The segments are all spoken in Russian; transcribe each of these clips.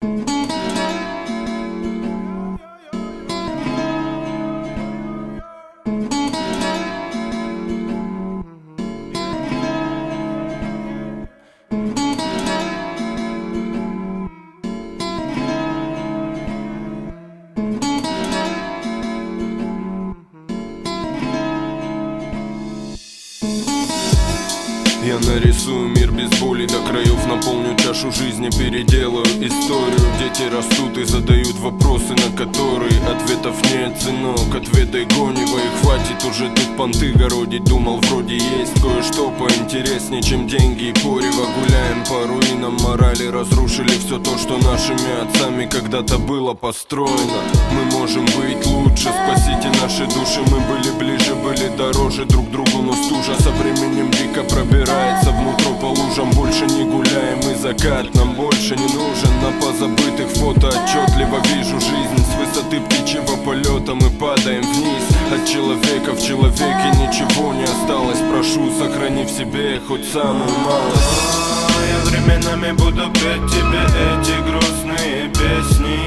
Я нарисую мир без боли до краев, наполню чашу жизни, переделаю историю. Дети растут и задают вопросы, на которые ответов нет, сынок, ответы гоневой. Хватит уже тут понты городить, думал вроде есть кое-что поинтереснее, чем деньги и порево. Гуляем по руинам морали, разрушили все то, что нашими отцами когда-то было построено. Мы можем быть лучше, спасите наши души. Мы были ближе, были дороже друг другу, но стужа со временем дико пробирается внутрь по лужам. Больше не гуляем, и закат нам больше не нужен. На позабытых фото отчетливо вижу жизнь с высоты птичьего полета. Мы падаем вниз, от человека в человеке ничего не осталось. Прошу, сохрани в себе хоть самую малость. Я временами буду петь тебе эти грустные песни.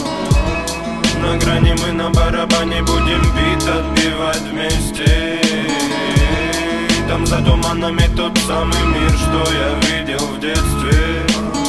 На грани мы на барабане будем бит отбивать вместе. Там за туманами тот самый мир, что я видел в детстве.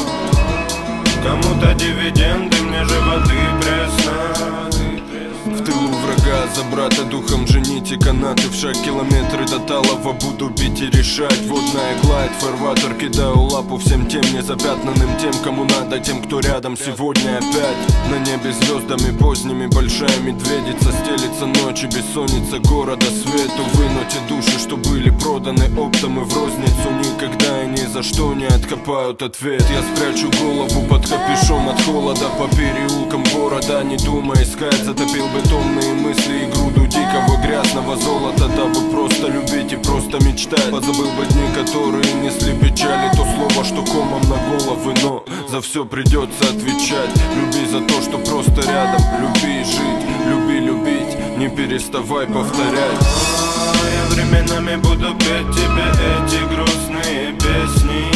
Кому-то дивиденды, мне же воды пресно. В тылу врага за брата духом жените канаты. В шаг километры до Талова буду бить и решать. Водная гладь, фарватер, кидаю лапу всем тем незапятнанным, тем, кому надо, тем, кто рядом сегодня опять. На небе звездами поздними большая медведица стелится ночи, бессонница города свету. Увы, те души, что были проданы оптом и в розницу, никогда и ни за что не откопают ответ. Я спрячу голову под капюшон от холода по переулкам города, не думая искать, затопил бетонные мысли и груду дикого грязного золота, дабы просто любить и просто мечтать. Позабыл бы дни, которые несли печали, то слово, что комом на головы, но за все придется отвечать. Люби за то, что просто рядом, люби и жить, люби любить, не переставай повторять. Я временами буду петь тебе эти грустные песни.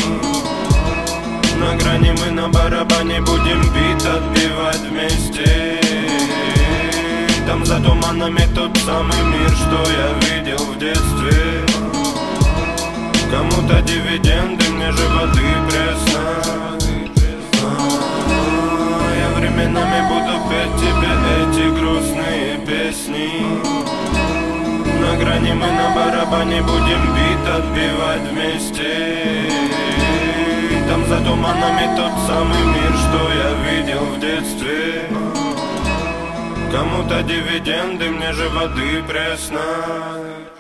На грани мы на барабане будем бит отбивать вместе. Там за туманами тот самый мир, что я видел в детстве. Кому-то дивиденды, мне же воды пресно. Я временами буду петь тебе эти грустные песни. На грани мы на барабане будем бит отбивать вместе. Там за туманами тот самый мир, что я видел в детстве. Кому-то дивиденды, мне же воды пресно.